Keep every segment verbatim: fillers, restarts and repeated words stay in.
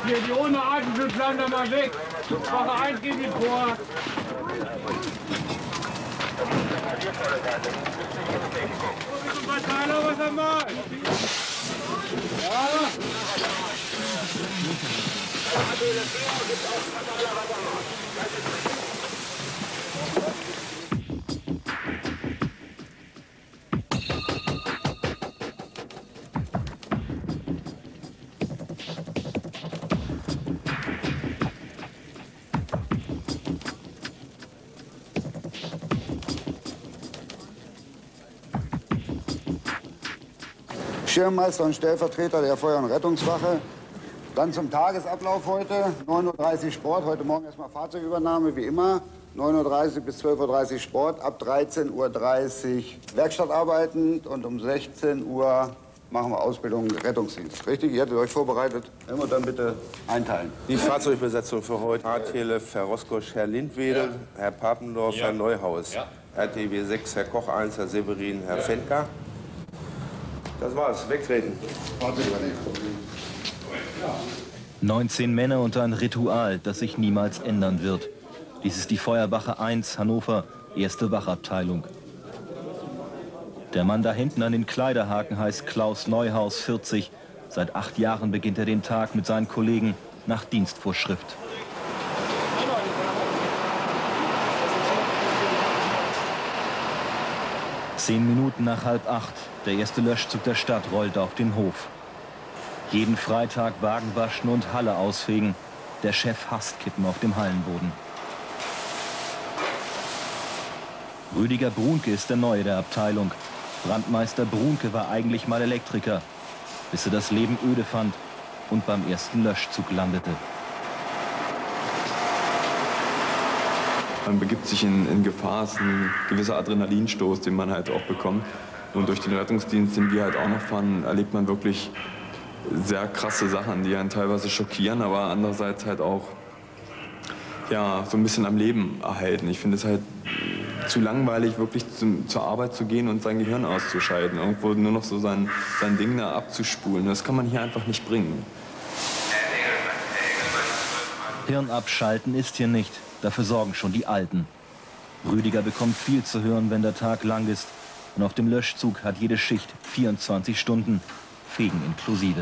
hier, die ohne Atemschutz, bleiben da mal weg. Wache eins geht die vor. Verteiler, was er macht. Ja. Schirmmeister und Stellvertreter der Feuer- und Rettungswache. Dann zum Tagesablauf heute. neun Uhr dreißig Sport, heute Morgen erstmal Fahrzeugübernahme, wie immer. neun Uhr dreißig bis zwölf Uhr dreißig Sport, ab dreizehn Uhr dreißig Werkstattarbeiten und um sechzehn Uhr machen wir Ausbildung Rettungsdienst. Richtig? Ihr hattet euch vorbereitet. Wenn wir dann bitte einteilen. Die Fahrzeugbesetzung für heute: Hartjele, Herr Roskosch, Herr Lindwedel, ja. Herr Papendorf, ja. Herr Neuhaus. Ja. R T W sechs, Herr Koch eins, Herr Severin, Herr ja. Fenka. Das war's. Wegtreten. neunzehn Männer und ein Ritual, das sich niemals ändern wird. Dies ist die Feuerwache eins, Hannover, erste Wachabteilung. Der Mann da hinten an den Kleiderhaken heißt Klaus Neuhaus, vierzig. Seit acht Jahren beginnt er den Tag mit seinen Kollegen nach Dienstvorschrift. Zehn Minuten nach halb acht. Der erste Löschzug der Stadt rollt auf den Hof. Jeden Freitag Wagen waschen und Halle ausfegen. Der Chef hasst Kippen auf dem Hallenboden. Rüdiger Brunke ist der Neue der Abteilung. Brandmeister Brunke war eigentlich mal Elektriker, bis er das Leben öde fand und beim ersten Löschzug landete. Man begibt sich in, in Gefahr, es ist ein gewisser Adrenalinstoß, den man halt auch bekommt. Und durch den Rettungsdienst, den wir halt auch noch fahren, erlebt man wirklich sehr krasse Sachen, die einen teilweise schockieren, aber andererseits halt auch ja, so ein bisschen am Leben erhalten. Ich finde es halt zu langweilig, wirklich zum, zur Arbeit zu gehen und sein Gehirn auszuschalten. Irgendwo nur noch so sein, sein Ding da abzuspulen. Das kann man hier einfach nicht bringen. Hirn abschalten ist hier nicht. Dafür sorgen schon die Alten. Rüdiger bekommt viel zu hören, wenn der Tag lang ist. Und auf dem Löschzug hat jede Schicht vierundzwanzig Stunden, Fegen inklusive.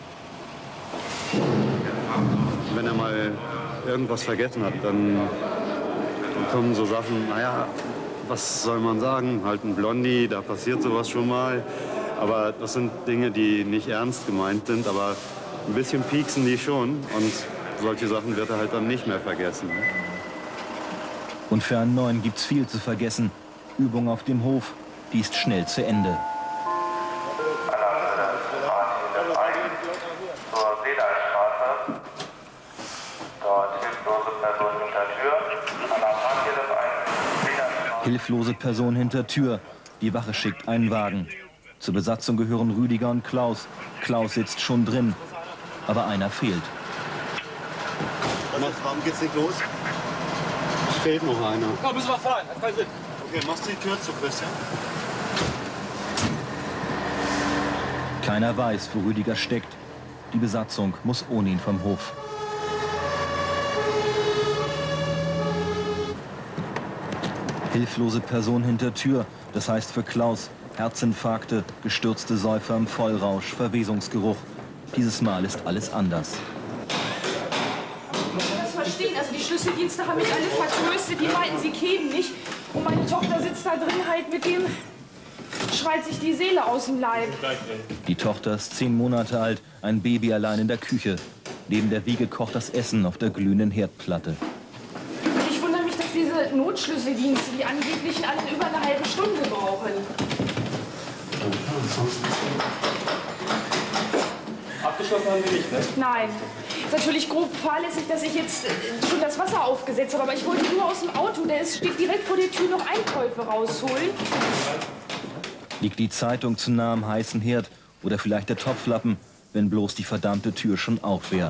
Wenn er mal irgendwas vergessen hat, dann, dann kommen so Sachen, naja, was soll man sagen, halt ein Blondie, da passiert sowas schon mal. Aber das sind Dinge, die nicht ernst gemeint sind, aber ein bisschen pieksen die schon. Und solche Sachen wird er halt dann nicht mehr vergessen. Und für einen Neuen gibt's viel zu vergessen. Übung auf dem Hof, die ist schnell zu Ende. Hilflose Person hinter Tür. Die Wache schickt einen Wagen. Zur Besatzung gehören Rüdiger und Klaus. Klaus sitzt schon drin, aber einer fehlt. Warum geht's nicht los? Es fehlt noch einer. Komm, müssen wir fahren, hat keinen Sinn. Okay, machst du die Tür zu, Christian? Keiner weiß, wo Rüdiger steckt. Die Besatzung muss ohne ihn vom Hof. Hilflose Person hinter Tür, das heißt für Klaus Herzinfarkte, gestürzte Säufer im Vollrausch, Verwesungsgeruch. Dieses Mal ist alles anders. Das verstehen, also die Schlüsseldienste haben mich alle vertröstet, die meinten, sie kämen nicht. Und meine Tochter sitzt da drin halt mit dem, schreit sich die Seele aus dem Leib. Die Tochter ist zehn Monate alt, ein Baby allein in der Küche. Neben der Wiege kocht das Essen auf der glühenden Herdplatte. Ich wundere mich, dass diese Notschlüsseldienste, die angeblichen, alle über eine halbe Stunde brauchen. Abgeschlossen haben wir nicht, ne? Nein. Ist natürlich grob fahrlässig, dass ich jetzt schon das Wasser aufgesetzt habe, aber ich wollte nur aus dem Auto, der ist, steht direkt vor der Tür, noch Einkäufe rausholen. Liegt die Zeitung zu nah am heißen Herd oder vielleicht der Topflappen, wenn bloß die verdammte Tür schon auf wäre.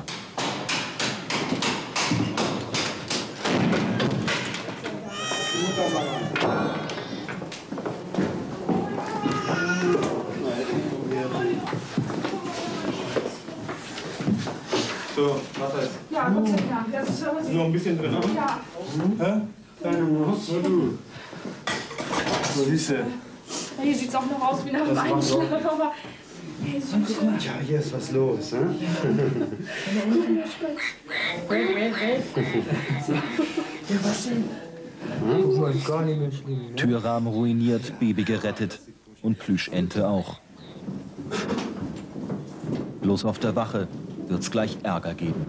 So, Wasser ist. Ja, Gott sei Dank. Das ist aber Nur ein bisschen drin, ne? Ja. Hä? Deine Maus, wo du. So siehst du. Ja, hier sieht es auch noch aus wie nach einem Einschlag, aber. Hey, Süße. Ja, hier ist was los, ne? Ja, was denn? Du wolltest gar nicht mehr schlimm, ne? Türrahmen ruiniert, Baby gerettet und Plüschente auch. Bloß auf der Wache wird's gleich Ärger geben.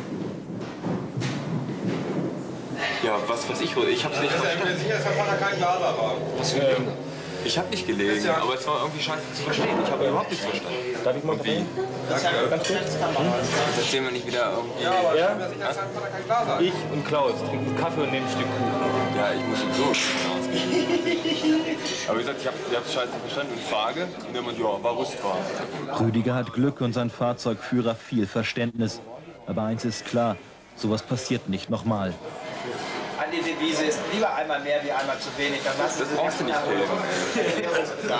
Ja, was weiß ich, ich hab's nicht verstanden. Sicher, dass der Vater kein Glaser war. Was für ähm, ich hab nicht gelegen, aber es war irgendwie scheiße zu verstehen. Ich habe überhaupt nichts verstanden. Darf ich mal wie? Danke. Ganz kurz. Jetzt erzählen wir nicht wieder irgendwie. Ja, aber ja? Sicher, dass dein Vater kein Glaser hat. Ich und Klaus trinken Kaffee und nehmen ein Stück Kuchen. Ja, ich muss sowieso hinausgehen. Aber wie gesagt, ich habe ich hab's scheiße verstanden und frage. Und dann meint, ja, war rüstbar. Rüdiger hat Glück und sein Fahrzeugführer viel Verständnis. Aber eins ist klar, sowas passiert nicht nochmal. An die Devise ist lieber einmal mehr wie einmal zu wenig. Dann lassen Das Sie brauchst du nicht filmen.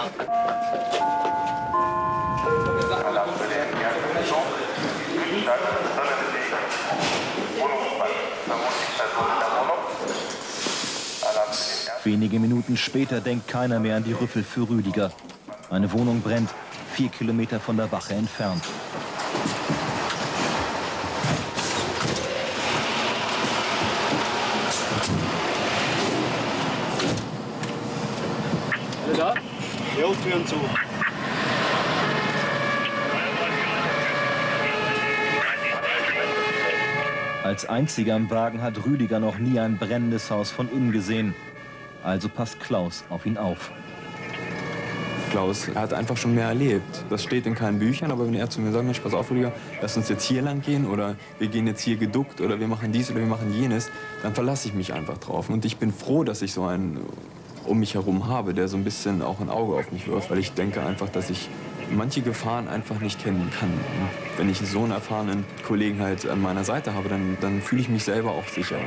Wenige Minuten später denkt keiner mehr an die Rüffel für Rüdiger. Eine Wohnung brennt, vier Kilometer von der Wache entfernt. Alle da? Jo, Türen zu. Als einziger im Wagen hat Rüdiger noch nie ein brennendes Haus von innen gesehen. Also passt Klaus auf ihn auf. Klaus er hat einfach schon mehr erlebt. Das steht in keinen Büchern, aber wenn er zu mir sagt, Mensch, pass auf, Rüdiger, lass uns jetzt hier lang gehen oder wir gehen jetzt hier geduckt oder wir machen dies oder wir machen jenes, dann verlasse ich mich einfach drauf. Und ich bin froh, dass ich so einen um mich herum habe, der so ein bisschen auch ein Auge auf mich wirft, weil ich denke einfach, dass ich manche Gefahren einfach nicht kennen kann. Und wenn ich so einen erfahrenen Kollegen halt an meiner Seite habe, dann, dann fühle ich mich selber auch sicherer.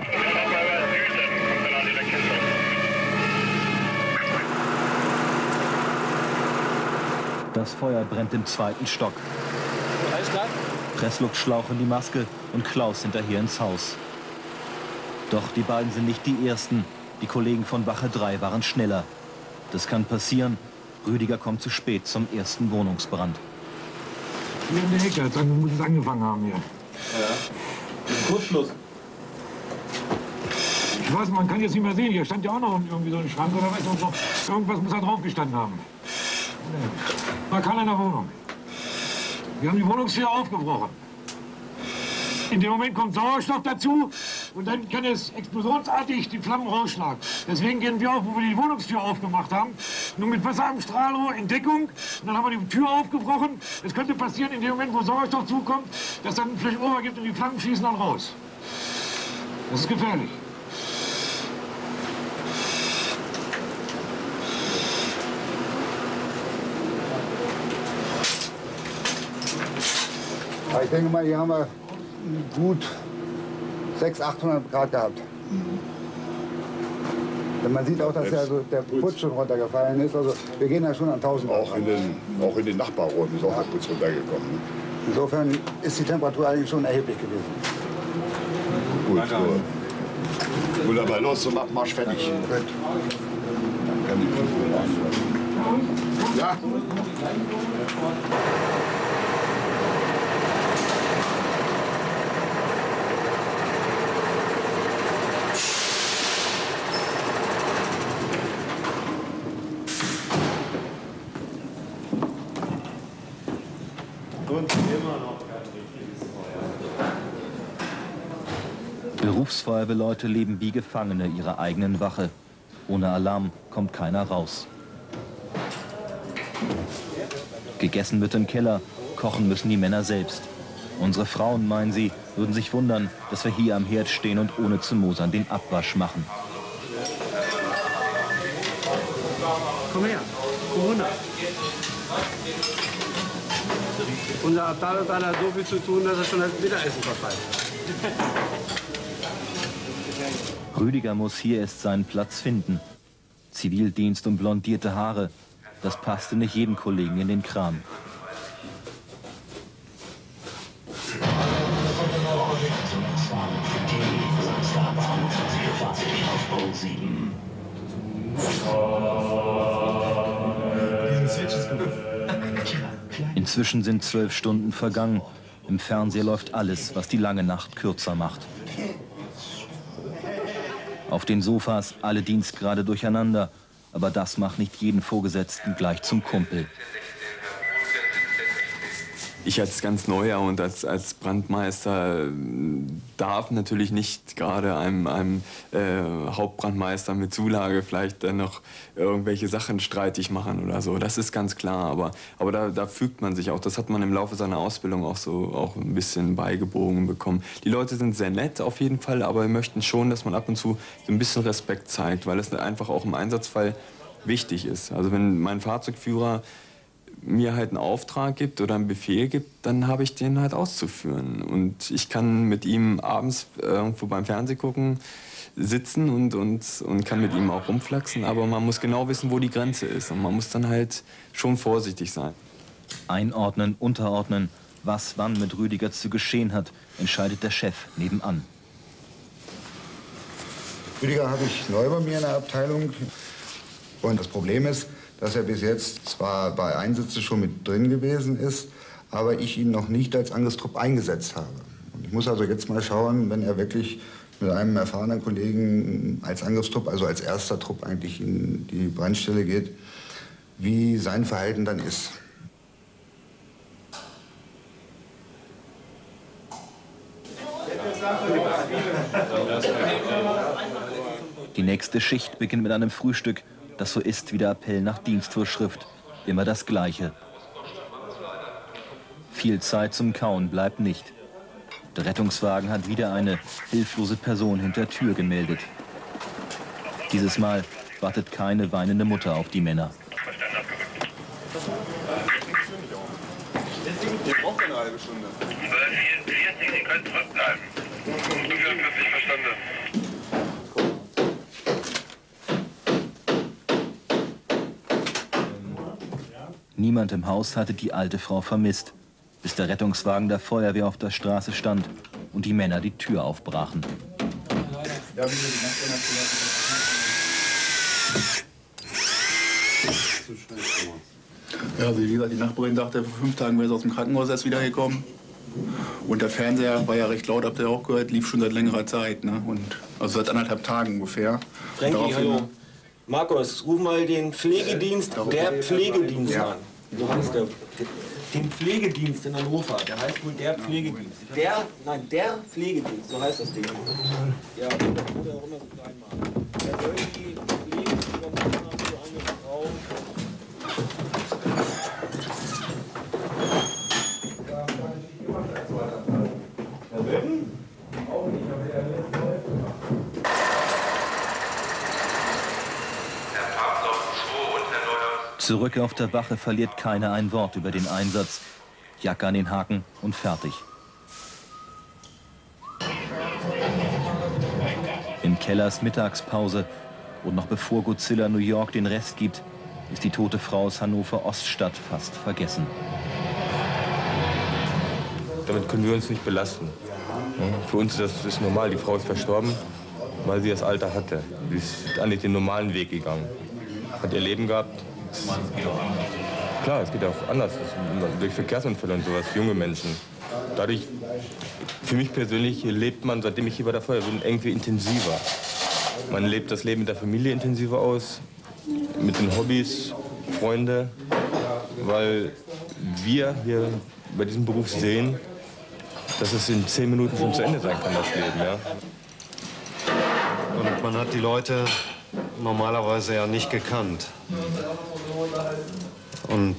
Das Feuer brennt im zweiten Stock. Alles klar? Pressluftschlauch in die Maske und Klaus hinterher ins Haus. Doch die beiden sind nicht die Ersten. Die Kollegen von Wache drei waren schneller. Das kann passieren. Rüdiger kommt zu spät zum ersten Wohnungsbrand. Hier in der Ecke, jetzt muss es angefangen haben hier. Ja. Kurzschluss. Ich weiß, man kann jetzt nicht mehr sehen. Hier stand ja auch noch irgendwie so ein Schrank oder was. Und so. Irgendwas muss da drauf gestanden haben. Nee. War keiner in der Wohnung. Wir haben die Wohnungstür aufgebrochen. In dem Moment kommt Sauerstoff dazu und dann kann es explosionsartig die Flammen rausschlagen. Deswegen gehen wir auf, wo wir die Wohnungstür aufgemacht haben, nur mit Wasser am Strahlrohr in Deckung. Und dann haben wir die Tür aufgebrochen. Es könnte passieren, in dem Moment, wo Sauerstoff zukommt, dass dann ein Flächenober gibt und die Flammen schießen dann raus. Das ist gefährlich. Ich denke mal, hier haben wir gut sechshundert, achthundert Grad gehabt. Denn man sieht auch, dass ja so der Putz schon runtergefallen ist. Also wir gehen da schon an tausend. Auch in den, auch in den Nachbarräumen ist auch der Putz runtergekommen. Ne? Insofern ist die Temperatur eigentlich schon erheblich gewesen. Gut, so. Wunderbar, los zum Abmarsch, fertig. Gut. Dann kann die Küche anfangen. Ja? Berufsfeuerwehrleute leben wie Gefangene ihrer eigenen Wache. Ohne Alarm kommt keiner raus. Gegessen wird im Keller, kochen müssen die Männer selbst. Unsere Frauen, meinen sie, würden sich wundern, dass wir hier am Herd stehen und ohne zu mosern den Abwasch machen. Komm her, komm runter. Unser Abteilungsleiter hat so viel zu tun, dass er schon das Mittagessen verfallen. Rüdiger muss hier erst seinen Platz finden. Zivildienst und blondierte Haare, das passte nicht jedem Kollegen in den Kram. sieben. Inzwischen sind zwölf Stunden vergangen. Im Fernseher läuft alles, was die lange Nacht kürzer macht. Auf den Sofas alle Dienstgrade durcheinander. Aber das macht nicht jeden Vorgesetzten gleich zum Kumpel. Ich als ganz Neuer und als, als Brandmeister darf natürlich nicht gerade einem, einem äh, Hauptbrandmeister mit Zulage vielleicht dann noch irgendwelche Sachen streitig machen oder so. Das ist ganz klar, aber, aber da, da fügt man sich auch. Das hat man im Laufe seiner Ausbildung auch so auch ein bisschen beigebogen bekommen. Die Leute sind sehr nett auf jeden Fall, aber wir möchten schon, dass man ab und zu so ein bisschen Respekt zeigt, weil es einfach auch im Einsatzfall wichtig ist. Also wenn mein Fahrzeugführer mir halt einen Auftrag gibt oder einen Befehl gibt, dann habe ich den halt auszuführen. Und ich kann mit ihm abends irgendwo beim Fernsehgucken sitzen und, und, und kann mit ihm auch rumflaxen, aber man muss genau wissen, wo die Grenze ist. Und man muss dann halt schon vorsichtig sein. Einordnen, unterordnen, was wann mit Rüdiger zu geschehen hat, entscheidet der Chef nebenan. Rüdiger habe ich neu bei mir in der Abteilung. Und das Problem ist, dass er bis jetzt zwar bei Einsätzen schon mit drin gewesen ist, aber ich ihn noch nicht als Angriffstrupp eingesetzt habe. Und ich muss also jetzt mal schauen, wenn er wirklich mit einem erfahrenen Kollegen als Angriffstrupp, also als erster Trupp eigentlich in die Brandstelle geht, wie sein Verhalten dann ist. Die nächste Schicht beginnt mit einem Frühstück, das so ist wie der Appell nach Dienstvorschrift. Immer das Gleiche. Viel Zeit zum Kauen bleibt nicht. Der Rettungswagen hat wieder eine hilflose Person hinter der Tür gemeldet. Dieses Mal wartet keine weinende Mutter auf die Männer. Ihr braucht eine halbe Stunde. vierundvierzig, Sie können zurückbleiben. fünfundvierzig, verstanden. Niemand im Haus hatte die alte Frau vermisst, bis der Rettungswagen der Feuerwehr auf der Straße stand und die Männer die Tür aufbrachen. Ja, also wie gesagt, die Nachbarin dachte, vor fünf Tagen wäre sie aus dem Krankenhaus erst wiedergekommen. Und der Fernseher war ja recht laut, habt ihr auch gehört, lief schon seit längerer Zeit. Ne? Und, also seit anderthalb Tagen ungefähr. Frankie, hallo. Markus, ruf mal den Pflegedienst, der Pflegedienst ja. an. So heißt der. Den Pflegedienst in Hannover, der heißt wohl der Pflegedienst. Der, nein, der Pflegedienst, so heißt das Ding. Ja, oder auch immer so klein machen. Der soll die Pflege übernehmen für eine Frau. Zurück auf der Wache verliert keiner ein Wort über den Einsatz. Jacke an den Haken und fertig. In Kellers Mittagspause und noch bevor Godzilla New York den Rest gibt, ist die tote Frau aus Hannover Oststadt fast vergessen. Damit können wir uns nicht belasten. Für uns ist das ist normal. Die Frau ist verstorben, weil sie das Alter hatte. Sie ist eigentlich den normalen Weg gegangen. Hat ihr Leben gehabt. Klar, es geht auch anders. Durch Verkehrsunfälle und sowas, junge Menschen. Dadurch, für mich persönlich, lebt man, seitdem ich hier bei der Feuerwehr bin, irgendwie intensiver. Man lebt das Leben mit der Familie intensiver aus, mit den Hobbys, Freunde, weil wir hier bei diesem Beruf sehen, dass es in zehn Minuten schon zu Ende sein kann, das Leben. Ja? Und man hat die Leute normalerweise ja nicht gekannt. Und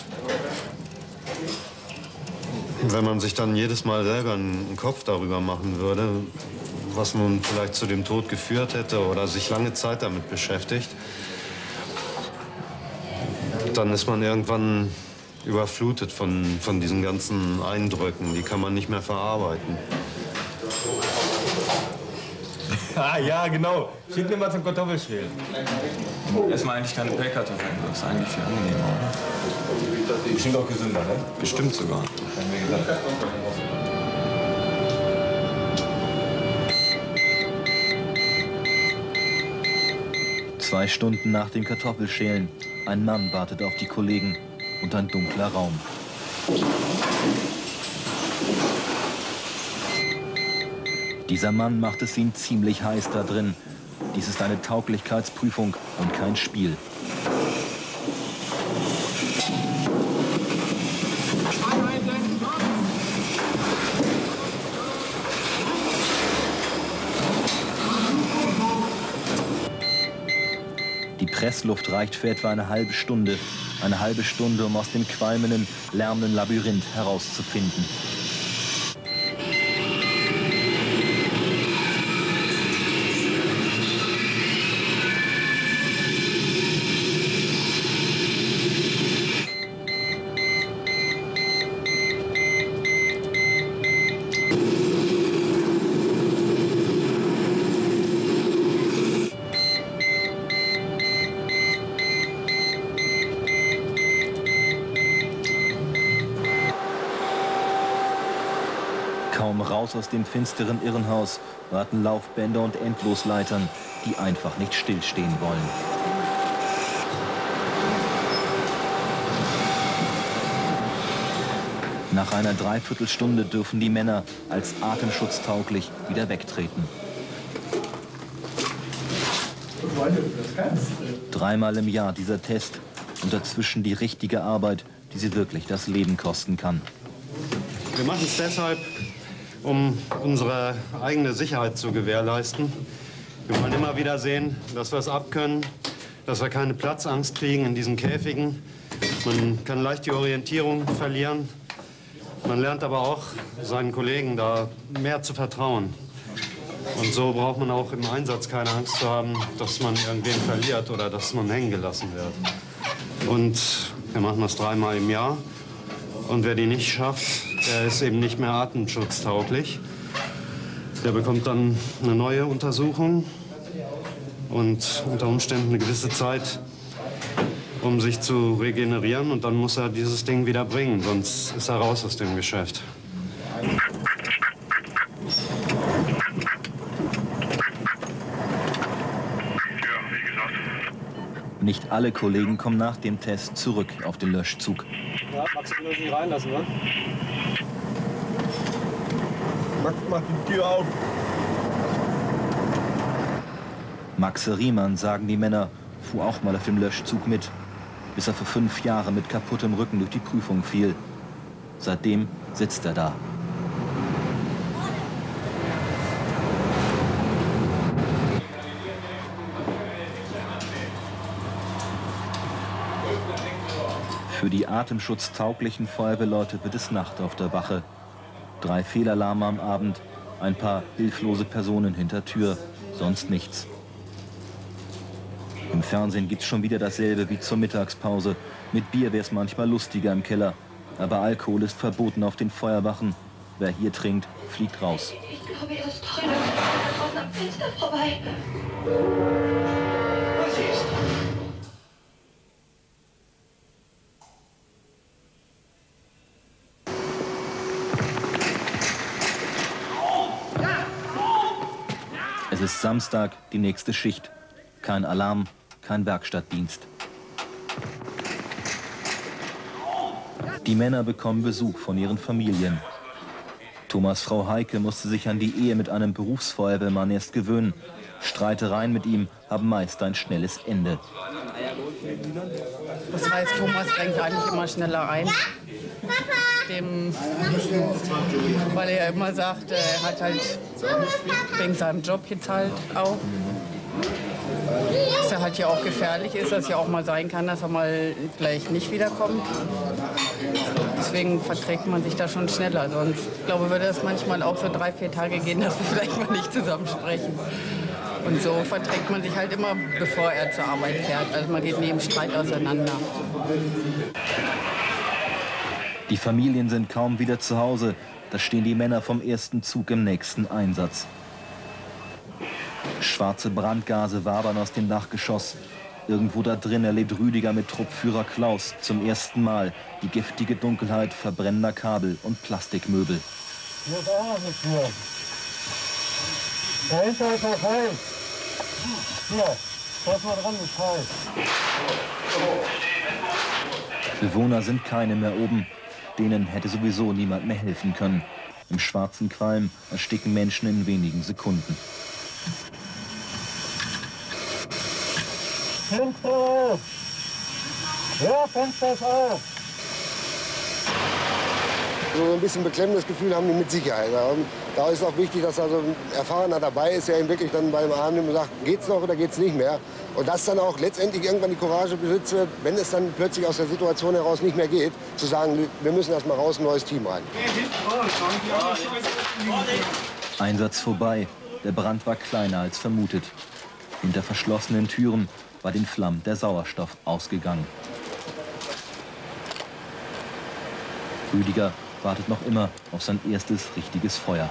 wenn man sich dann jedes Mal selber einen Kopf darüber machen würde, was nun vielleicht zu dem Tod geführt hätte oder sich lange Zeit damit beschäftigt, dann ist man irgendwann überflutet von, von diesen ganzen Eindrücken. Die kann man nicht mehr verarbeiten. Ah, ja, genau. Schick mir mal zum Kartoffelschälen. Erstmal eigentlich keine Pellkartoffeln. Das ist eigentlich viel angenehmer, oder? Bestimmt auch gesünder, ne? Bestimmt sogar. Zwei Stunden nach dem Kartoffelschälen. Ein Mann wartet auf die Kollegen und ein dunkler Raum. Dieser Mann macht es ihm ziemlich heiß da drin. Dies ist eine Tauglichkeitsprüfung und kein Spiel. Die Pressluft reicht für etwa eine halbe Stunde. Eine halbe Stunde, um aus dem qualmenden, lärmenden Labyrinth herauszufinden. Kaum raus aus dem finsteren Irrenhaus warten Laufbänder und Endlosleitern, die einfach nicht stillstehen wollen. Nach einer Dreiviertelstunde dürfen die Männer als atemschutztauglich wieder wegtreten. Dreimal im Jahr dieser Test und dazwischen die richtige Arbeit, die sie wirklich das Leben kosten kann. Wir machen es deshalb, um unsere eigene Sicherheit zu gewährleisten. Wir wollen immer wieder sehen, dass wir es abkönnen, dass wir keine Platzangst kriegen in diesen Käfigen. Man kann leicht die Orientierung verlieren. Man lernt aber auch seinen Kollegen da mehr zu vertrauen. Und so braucht man auch im Einsatz keine Angst zu haben, dass man irgendwen verliert oder dass man hängen gelassen wird. Und wir machen das dreimal im Jahr. Und wer die nicht schafft, der ist eben nicht mehr atemschutztauglich. Der bekommt dann eine neue Untersuchung und unter Umständen eine gewisse Zeit, um sich zu regenerieren. Und dann muss er dieses Ding wieder bringen, sonst ist er raus aus dem Geschäft. Nicht alle Kollegen kommen nach dem Test zurück auf den Löschzug. Ja, Max, du nicht reinlassen, ne? Max, mach die Tür auf. Max Riemann, sagen die Männer, fuhr auch mal auf dem Löschzug mit, bis er für fünf Jahre mit kaputtem Rücken durch die Prüfung fiel. Seitdem sitzt er da. Für die atemschutztauglichen Feuerwehrleute wird es Nacht auf der Wache. Drei Fehlalarme am Abend, ein paar hilflose Personen hinter Tür, sonst nichts. Im Fernsehen gibt's schon wieder dasselbe wie zur Mittagspause. Mit Bier wäre es manchmal lustiger im Keller. Aber Alkohol ist verboten auf den Feuerwachen. Wer hier trinkt, fliegt raus. Ich glaube, er ist toll. Da draußen am Fenster vorbei. Was ist? Es ist Samstag, die nächste Schicht. Kein Alarm, kein Werkstattdienst. Die Männer bekommen Besuch von ihren Familien. Thomas' Frau Heike musste sich an die Ehe mit einem Berufsfeuerwehrmann erst gewöhnen. Streitereien mit ihm haben meist ein schnelles Ende. Das heißt, Thomas renkt eigentlich immer schneller ein. Dem, weil er immer sagt, er hat halt wegen seinem Job jetzt halt auch, dass er halt ja auch gefährlich ist, dass es ja auch mal sein kann, dass er mal gleich nicht wiederkommt. Deswegen verträgt man sich da schon schneller. Sonst, ich glaube, würde es manchmal auch so drei, vier Tage gehen, dass wir vielleicht mal nicht zusammen sprechen. Und so verträgt man sich halt immer, bevor er zur Arbeit fährt. Also man geht neben Streit auseinander. Die Familien sind kaum wieder zu Hause. Da stehen die Männer vom ersten Zug im nächsten Einsatz. Schwarze Brandgase wabern aus dem Dachgeschoss. Irgendwo da drin erlebt Rüdiger mit Truppführer Klaus zum ersten Mal die giftige Dunkelheit verbrennender Kabel und Plastikmöbel. Hier ist auch noch eine Tür. Dahinter ist das Haus. Hier. Pass mal dran, ist heiß. Bewohner sind keine mehr oben. Denen hätte sowieso niemand mehr helfen können. Im schwarzen Qualm ersticken Menschen in wenigen Sekunden. Fenster auf! Ja, Fenster ist auf! So ein bisschen beklemmendes Gefühl haben die mit Sicherheit. Da ist auch wichtig, dass also ein Erfahrener dabei ist, der ihn wirklich dann beim Arm nimmt und sagt, geht's noch oder geht's nicht mehr? Und dass dann auch letztendlich irgendwann die Courage besitzt, wenn es dann plötzlich aus der Situation heraus nicht mehr geht, zu sagen, wir müssen erst mal raus, ein neues Team rein. Einsatz vorbei. Der Brand war kleiner als vermutet. Hinter verschlossenen Türen war den Flammen der Sauerstoff ausgegangen. Rüdiger wartet noch immer auf sein erstes richtiges Feuer.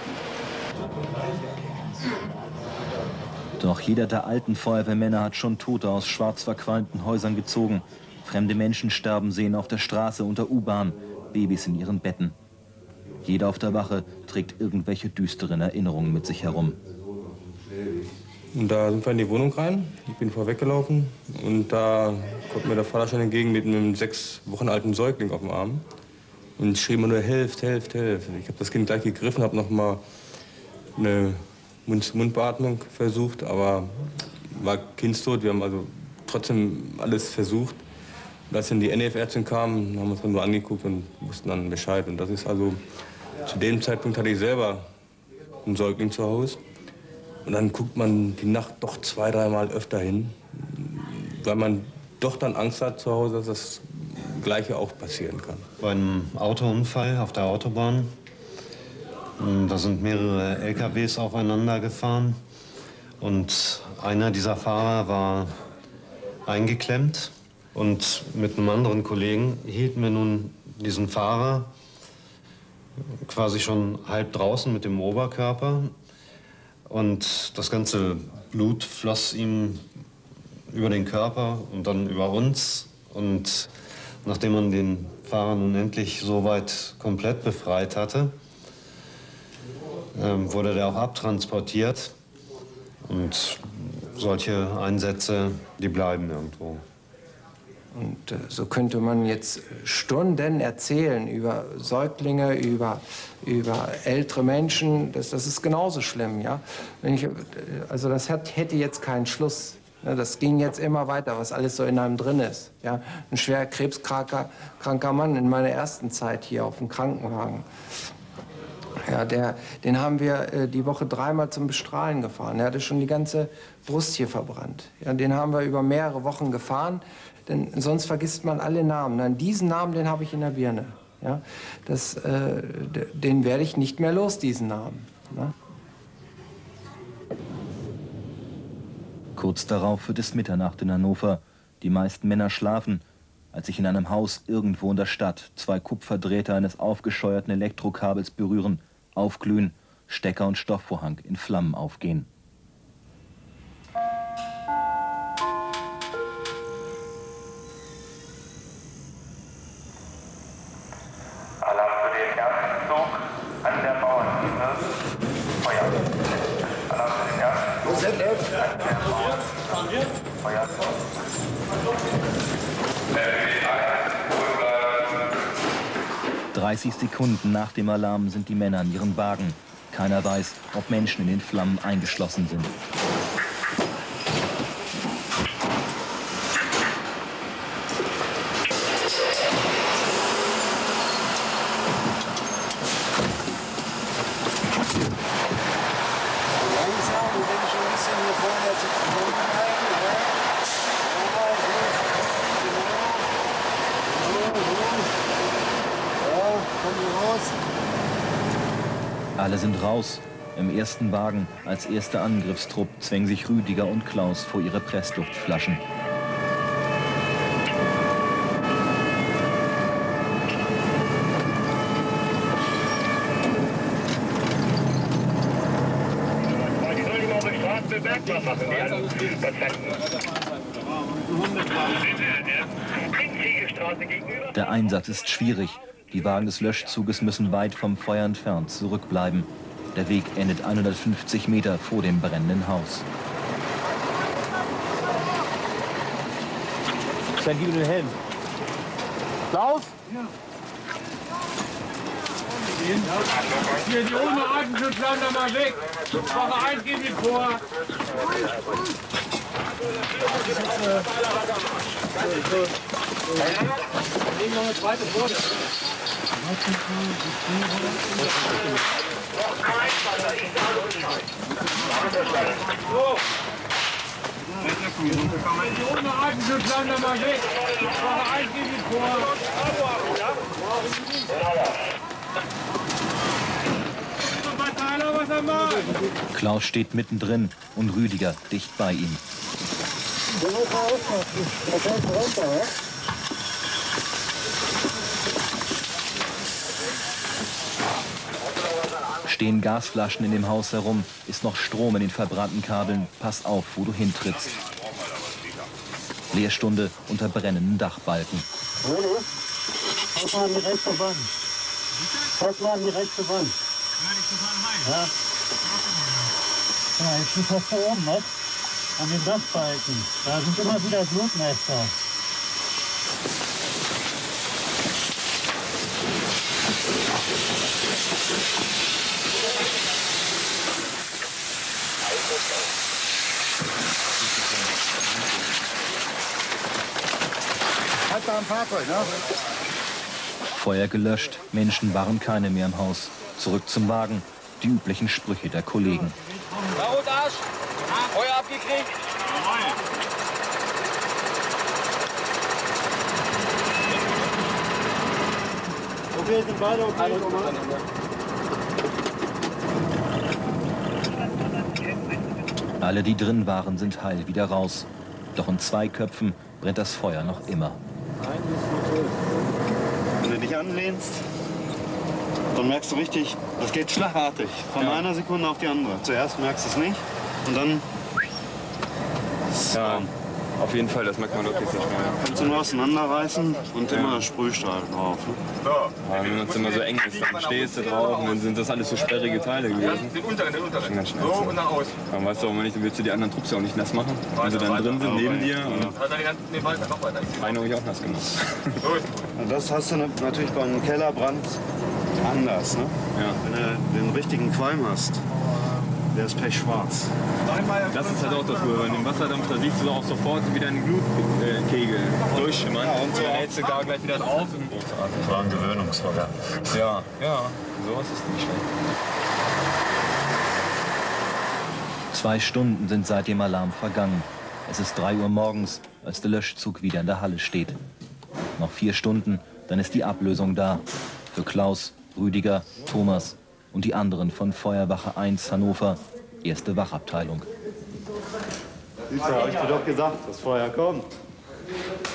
Doch jeder der alten Feuerwehrmänner hat schon Tote aus schwarz verqualmten Häusern gezogen. Fremde Menschen sterben sehen auf der Straße, unter U-Bahn, Babys in ihren Betten. Jeder auf der Wache trägt irgendwelche düsteren Erinnerungen mit sich herum. Und da sind wir in die Wohnung rein. Ich bin vorweggelaufen und da kommt mir der Vater schon entgegen mit einem sechs Wochen alten Säugling auf dem Arm. Und schrie immer nur, helft, helft, helft. Ich habe das Kind gleich gegriffen, habe noch mal eine Mund-zu-Mund-Beatmung versucht, aber war kindstot. Wir haben also trotzdem alles versucht. Und als dann die N E F-Ärztin kam, haben wir uns dann nur angeguckt und wussten dann Bescheid. Und das ist also, zu dem Zeitpunkt hatte ich selber einen Säugling zu Hause. Und dann guckt man die Nacht doch zwei, dreimal öfter hin, weil man doch dann Angst hat zu Hause, dass das Gleiche auch passieren kann. Bei einem Autounfall auf der Autobahn, da sind mehrere L K Ws aufeinander gefahren und einer dieser Fahrer war eingeklemmt und mit einem anderen Kollegen hielten wir nun diesen Fahrer quasi schon halb draußen mit dem Oberkörper und das ganze Blut floss ihm über den Körper und dann über uns und nachdem man den Fahrer nun endlich soweit komplett befreit hatte, ähm, wurde der auch abtransportiert. Und solche Einsätze, die bleiben irgendwo. Und äh, so könnte man jetzt Stunden erzählen über Säuglinge, über, über ältere Menschen. Das, das ist genauso schlimm, ja. Wenn ich, also das hat, hätte jetzt keinen Schluss. Das ging jetzt immer weiter, was alles so in einem drin ist. Ja, ein schwer krebskranker kranker Mann in meiner ersten Zeit hier auf dem Krankenwagen. Ja, der, den haben wir äh, die Woche dreimal zum Bestrahlen gefahren. Er hatte schon die ganze Brust hier verbrannt. Ja, den haben wir über mehrere Wochen gefahren, denn sonst vergisst man alle Namen. Nein, diesen Namen, den habe ich in der Birne. Ja, das, äh, den werde ich nicht mehr los, diesen Namen. Ne? Kurz darauf wird es Mitternacht in Hannover. Die meisten Männer schlafen, als sich in einem Haus irgendwo in der Stadt zwei Kupferdrähte eines aufgescheuerten Elektrokabels berühren, aufglühen, Stecker und Stoffvorhang in Flammen aufgehen. Alarm für den ersten Zug an der Bauernwiese. Feuer. Alarm für den ersten Zug an der Bauernwiese. Feuer. dreißig Sekunden nach dem Alarm sind die Männer an ihren Wagen. Keiner weiß, ob Menschen in den Flammen eingeschlossen sind. Alle sind raus. Im ersten Wagen als erster Angriffstrupp zwängen sich Rüdiger und Klaus vor ihre Pressluftflaschen. Die sollen immer auf der Straße bemerkbar machen, die anderen Patienten. Der Einsatz ist schwierig. Die Wagen des Löschzuges müssen weit vom Feuer entfernt zurückbleiben. Der Weg endet hundertfünfzig Meter vor dem brennenden Haus. Dann gib ihm den Helm. Klaus? Ja. Hier, die ohne Atemschutz, bleiben da mal weg. Wache eins, gehen wir vor. Nehmen wir eine zweite Vorder. Die ohne Atemschutz, bleiben da mal weg. Wache eins, gehen wir vor. Klaus steht mittendrin und Rüdiger dicht bei ihm. Stehen Gasflaschen in dem Haus herum, ist noch Strom in den verbrannten Kabeln. Pass auf, wo du hintrittst. Lehrstunde unter brennenden Dachbalken. Pass mal an die rechte Wand. Pass mal an die rechte Wand. Ja. Ja, jetzt ist das da oben, ne? An den Dachbalken. Da sind immer wieder Blutnester. Halt da am Fahrzeug, ne? Feuer gelöscht, Menschen waren keine mehr im Haus. Zurück zum Wagen, die üblichen Sprüche der Kollegen. Rot Arsch! Feuer abgekriegt! Okay, sind beide okay. Alle, die drin waren, sind heil wieder raus. Doch in zwei Köpfen brennt das Feuer noch immer. Wenn du dich anlehnst, dann merkst du richtig, das geht schlagartig. Von Ja. einer Sekunde auf die andere. Zuerst merkst du es nicht und dann... Ja, auf jeden Fall, das merkt man wirklich nicht mehr. Kannst du nur auseinanderreißen und Ja. immer Sprühstahl drauf. Ne? Ja, wenn es immer so eng ist, dann stehst du drauf und dann sind das alles so sperrige Teile gewesen. Den unteren, den unteren. Schon ganz schnell. So und nach außen. Dann weißt du auch mal nicht, dann willst du die anderen Trupps ja auch nicht nass machen. Wenn sie dann drin sind, neben dir. Und Nee, weiter, noch weiter. einen habe ich auch nass gemacht. Und das hast du natürlich beim Kellerbrand anders. Ne? Ja. Wenn du den richtigen Qualm hast, der ist pechschwarz. Das ist halt auch das Gute. Bei dem Wasserdampf, da siehst du auch sofort wieder einen Blutkegel durchschimmern. Ja, und so hältst du gar gleich wieder drauf. Das war ein Gewöhnungsvorgang. Ja, ja, sowas ist nicht schlecht. Zwei Stunden sind seit dem Alarm vergangen. Es ist drei Uhr morgens, als der Löschzug wieder in der Halle steht. Noch vier Stunden, dann ist die Ablösung da. Für Klaus, Rüdiger, Thomas und die anderen von Feuerwache eins Hannover, erste Wachabteilung. Siehst du, hab ich dir doch gesagt, das Feuer kommt.